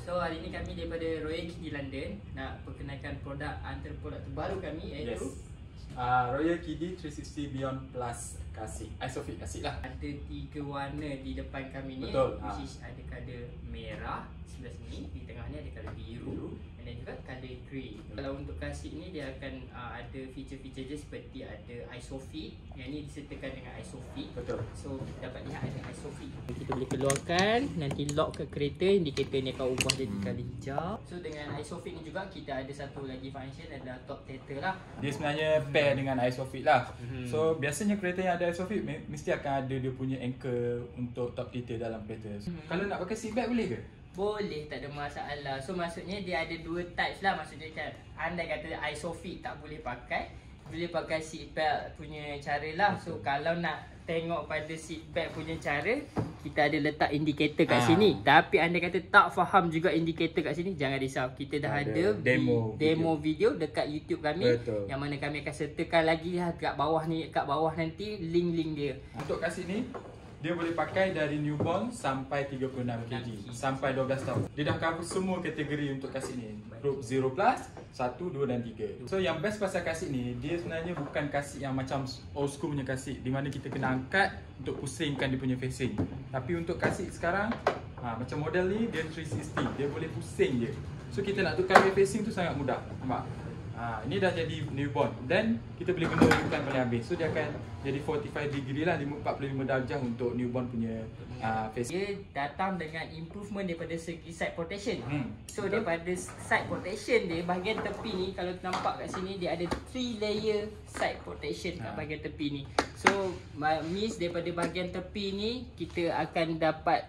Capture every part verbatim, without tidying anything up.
So hari ni kami daripada Royal Kiddy London nak perkenalkan produk antara produk terbaru kami iaitu yes. uh, Royal Kiddy three sixty Beyond Plus Kasih, Isofix Kasih lah. Ada tiga warna di depan kami ni. Betul. Which is ada color merah sebelah sini, di tengah ni ada color biru, dan juga color grey. Kalau untuk kasih ni dia akan uh, ada feature-feature je seperti ada Isofix. Yang ni disertakan dengan Isofix. Betul. So dapat lihat ada Isofix. Kita boleh keluarkan, nanti lock ke kereta, indikator ni akan ubah jadi color hijau. So dengan Isofix ni juga kita ada satu lagi function adalah top tether lah. Dia sebenarnya pair dengan Isofix lah. Hmm. So biasanya kereta yang ada Isofix mesti akan ada dia punya anchor untuk top tether dalam kereta. Hmm. Kalau nak pakai seatbelt boleh ke? Boleh, tak ada masalah. So maksudnya dia ada dua types lah. Maksudnya kan andai kata Isofix tak boleh pakai, boleh pakai seatbelt punya cara lah. So kalau nak tengok pada seatbelt punya cara, kita ada letak indikator kat ha. sini. Tapi andai kata tak faham juga indikator kat sini, jangan risau. Kita dah ada, ada demo, demo video. video dekat YouTube kami. Betul. Yang mana kami akan sertakan lagi lah kat bawah ni, kat bawah nanti link-link dia. Untuk kasih ni dia boleh pakai dari newborn sampai tiga puluh enam kilogram sampai dua belas tahun. Dia dah cover semua kategori untuk kasih ni. Group zero plus, satu, dua dan tiga. So yang best pasal kasih ni, dia sebenarnya bukan kasih yang macam old school punya kasih di mana kita kena angkat untuk pusingkan dia punya facing. Tapi untuk kasih sekarang, ha, macam model ni dia three sixty, dia boleh pusing je. So kita nak tukar dia facing tu sangat mudah. Nampak? Ha, ini dah jadi newborn. Dan kita boleh guna iklan paling habis. So dia akan jadi forty-five degree lah, empat puluh lima darjah untuk newborn punya uh, face. Dia datang dengan improvement daripada segi side protection. Hmm. So daripada side protection dia, bahagian tepi ni kalau nampak kat sini dia ada three layer side protection kat ha. bahagian tepi ni. So means daripada bahagian tepi ni kita akan dapat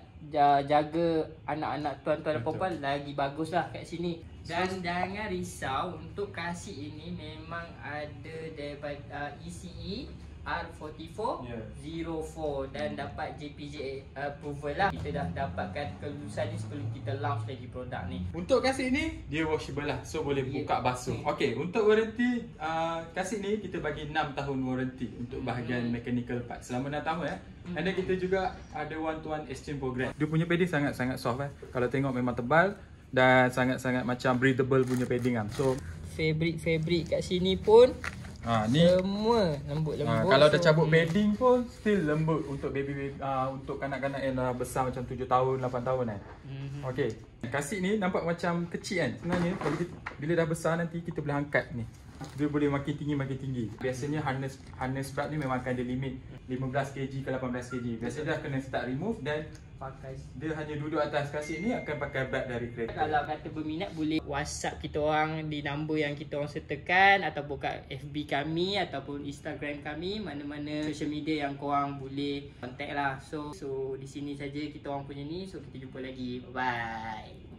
jaga anak-anak tuan-tuan dan puan-puan lagi bagus lah kat sini. Dan jangan risau, untuk kasih ini memang ada daripada uh, E C E R four four zero four dan dapat J P J approval lah. Kita dah dapatkan kelulusan ni sebelum kita launch lagi produk ni. Untuk kasih ni dia washable lah, so boleh yeah. buka basuh. Okey, untuk warranty uh, kasih ni kita bagi enam tahun warranty untuk bahagian hmm. mechanical part selama enam tahun ya. Hmm. And then kita juga ada one to one exchange program. Dia punya padding sangat-sangat soft eh. Kalau tengok memang tebal dan sangat-sangat macam breathable punya padding kan. So fabric-fabric kat sini pun ha, ni semua lembut-lembut. Ha, kalau dah cabut hmm. padding pun still lembut untuk baby, baby uh, untuk kanak-kanak yang dah besar macam tujuh tahun, lapan tahun eh. Hmm. Okey. Kasih ni nampak macam kecil kan. Sebenarnya kalau kita, bila dah besar nanti kita boleh angkat ni. Dia boleh makin tinggi makin tinggi. Biasanya harness harness strap ni memang akan ada limit lima belas kilogram ke lapan belas kilogram. Biasanya dah kena start remove dan pakai. Dia hanya duduk atas kasih ni akan pakai bag dari kereta. Kalau kata berminat boleh WhatsApp kita orang di nombor yang kita orang sertakan, ataupun kat F B kami ataupun Instagram kami, mana-mana social media yang korang boleh contact lah. So so di sini saja kita orang punya ni. So kita jumpa lagi. Bye bye.